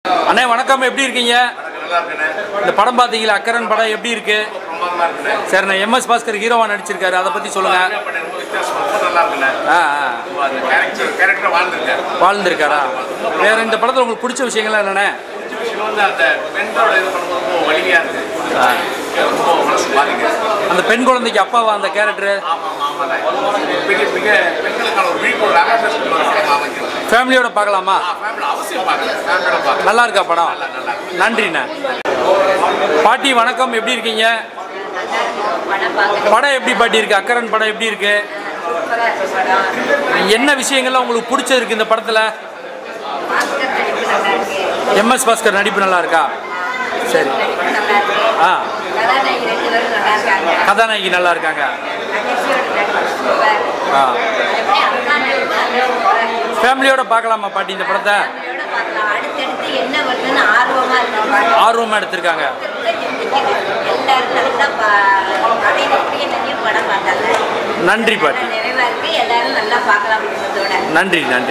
அண்ணே வணக்கம், எப்படி இருக்கீங்க? இந்த படம் பார்த்தீங்களா? அக்கரன் படம் எப்படி இருக்கு? சரிண்ணே, எம்எஸ் பாஸ்கர் ஹீரோவா நடிச்சிருக்காரு, அதை பற்றி சொல்லுங்க. வாழ்ந்துருக்காரா? வேற இந்த படத்தில் உங்களுக்கு பிடிச்ச விஷயங்கள்லாம் என்னண்ணே? அந்த பெண் குழந்தைக்கு அப்பாவா அந்த கேரக்டரு? ஃபேமிலியோட பார்க்கலாமா? நல்லா இருக்கா படம்? நன்றிண்ணே. பாட்டி வணக்கம், எப்படி இருக்கீங்க? படம் எப்படி பாட்டி இருக்கு? அக்கரன் படம் எப்படி இருக்கு? என்ன விஷயங்கள்லாம் உங்களுக்கு பிடிச்சிருக்கு இந்த படத்தில்? எம்எஸ் பாஸ்கர் நடிப்பு நல்லா இருக்கா? சரி. கதாநாயகி நல்லா இருக்காங்க. ஃபேமிலியோட பார்க்கலாமா பாட்டி இந்த படத்தை? ஆர்வமா எடுத்திருக்காங்க. நன்றி பாட்டி. நன்றி நன்றி.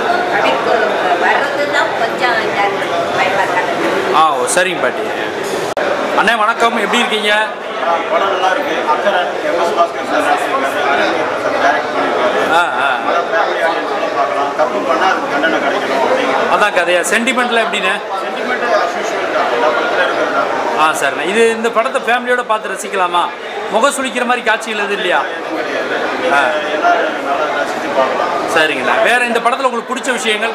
ஓ சரிங்க பாட்டி. அண்ணே வணக்கம், எப்படி இருக்கீங்க? அதான் கதையா? சென்டிமெண்ட்ல எப்படின்னு? சரிண்ணே. இது இந்த படத்தை ஃபேமிலியோட பார்த்து ரசிக்கலாமா? முகம் சுளிக்கிற மாதிரி காட்சிகள் எது இல்லையா? சரிங்கண்ணா. வேற இந்த படத்தில் உங்களுக்கு பிடிச்ச விஷயங்கள்?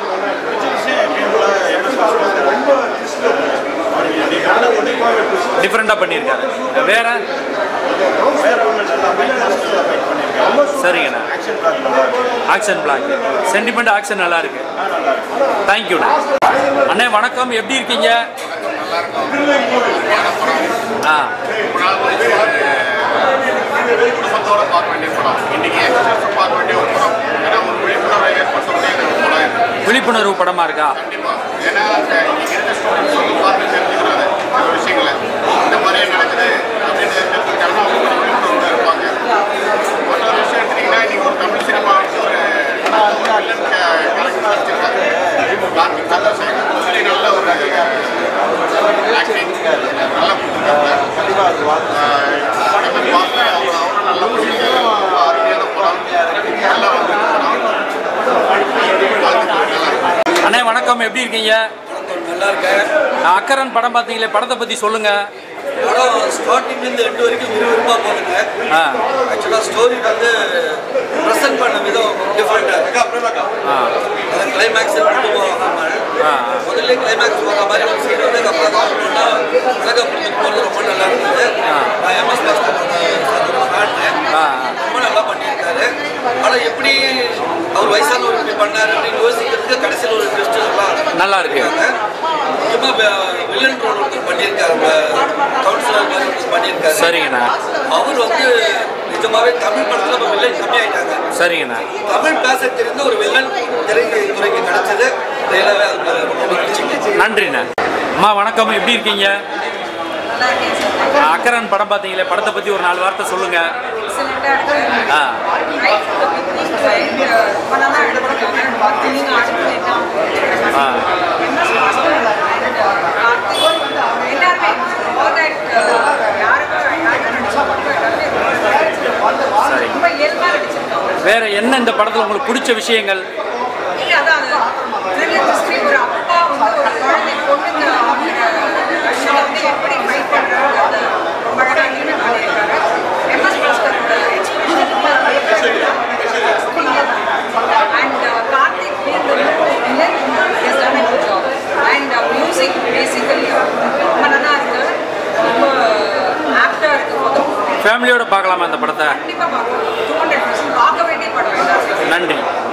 டிஃப்ரெண்டாக பண்ணியிருக்காரு. வேற? சரிங்கண்ணா. ஆக்ஷன் பிளாக், சென்டிமெண்ட் ஆக்ஷன் நல்லா இருக்கு. தேங்க்யூண்ணா. அண்ணே வணக்கம், எப்படி இருக்கீங்க? விழிப்புணர்வு படமா இருக்கா? அண்ணே வணக்கம், எப்படி இருக்கீங்க? நல்லா இருக்கேன். அக்கரன் படம் பார்த்தீங்களே, படத்தை பற்றி சொல்லுங்க. படம் ஸ்டார்டிங்லேருந்து எண்டு வரைக்கும் விறுவிறுப்பாக போகுதுங்க. ஆக்சுவலாக ஸ்டோரி வந்து ப்ரெசென்ட் பண்ண விதம் டிஃப்ரெண்டாக இருக்கு. அது கிளைமேக்ஸ் முதல்ல கிளைமேக்ஸ் போகிற மாதிரி ஒரு சீன் வந்து அப்புறம் தான் உலக புரிஞ்சுக்கு போகிறது ரொம்ப நல்லா இருந்தது. நான் எம்எஸ் பாஸ்கர் ரொம்ப நல்லா பண்ணியிருக்காரு. ஆனால் எப்படி அவர் வயசானவர் இப்படி பண்ணார் அப்படின்னு யோசிக்கிறதுக்கு கடைசியில் ஒரு ட்விஸ்ட் நல்லா இருக்கு. முக்கியமாக வில்லன் ரோல் ஒருத்தர் பண்ணியிருக்காரு, கவுன்சிலர் மாதிரி ஒருத்தர் பண்ணியிருக்காரு. சரிங்கண்ணா. அவர் வந்து நிஜமாவே தமிழ் படத்தில் நம்ம வில்லன் கம்மியாயிட்டாங்க. சரிங்கண்ணா. தமிழ் பேச தெரிந்த ஒரு வில்லன் திரைத்துறைக்கு கிடைச்சது ரியலாகவே அது ரொம்ப மகிழ்ச்சி. நன்றிண்ணா. அம்மா வணக்கம், எப்படி இருக்கீங்க? அக்கரன் படம் பார்த்தீங்களே, படத்தை பற்றி ஒரு 4 வார்த்தை சொல்லுங்க. வேற என்ன இந்த படத்தில் உங்களுக்கு பிடிச்ச விஷயங்கள்? ஃபேமிலியோட பார்க்கலாமா இந்த படத்தை? கண்டிப்பாக பார்க்கலாம். 200% பார்க்க வேண்டிய படம். நன்றி.